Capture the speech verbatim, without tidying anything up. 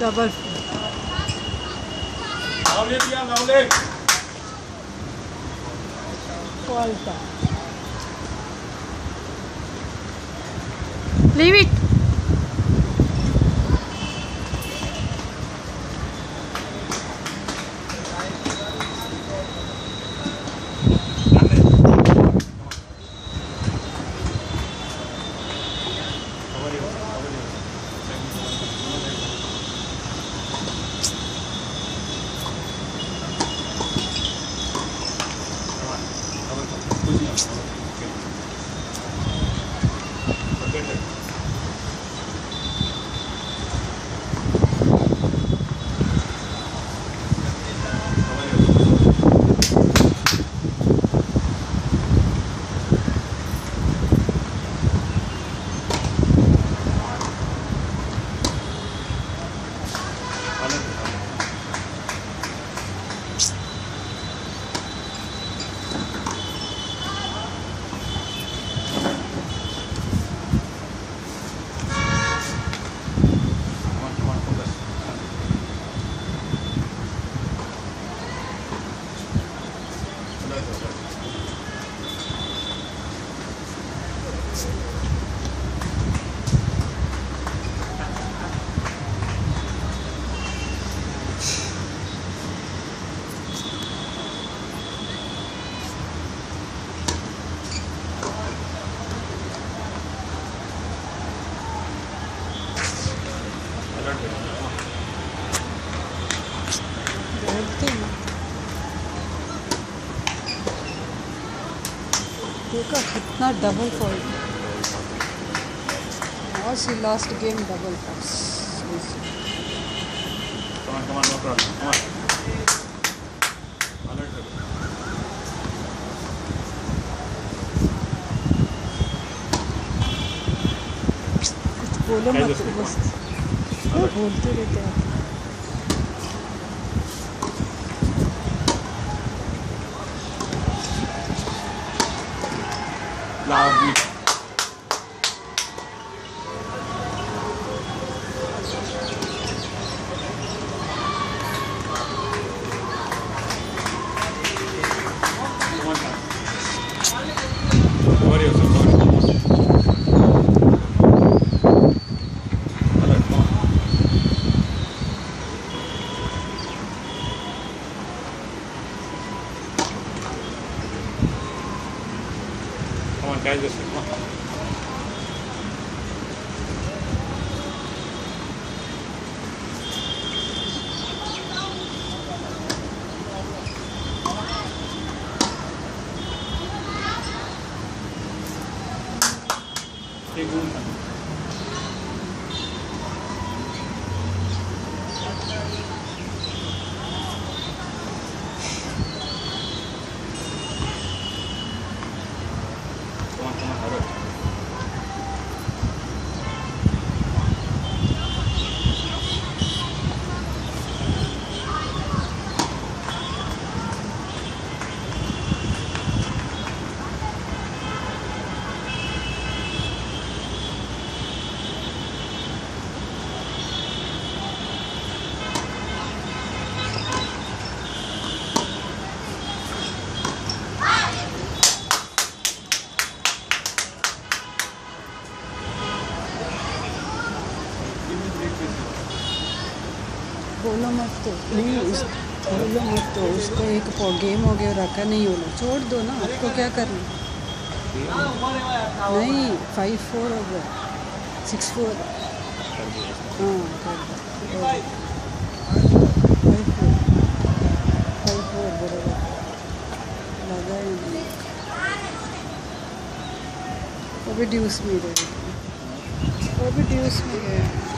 Double fault leave it देखा कितना double fault और सी last game double pass Come on, come on, no problem. Come on. Alert. कुछ बोलो मत बस बोलते रहते हैं Loudly. Come on, come on. Worry yourself. Alert, come on. Come on, catch this one. Come on. Take one. Come on, come on, alert. बोलो मत तो प्लीज बोलो मत तो उसको एक गेम हो गया रखा नहीं होना छोड़ दो ना आपको क्या करना नहीं फाइव फोर हो गया सिक्स फोर हाँ कर दो फाइव फोर फाइव फोर बराबर लगा ही नहीं वो भी ड्यूस में गए वो भी ड्यूस में गए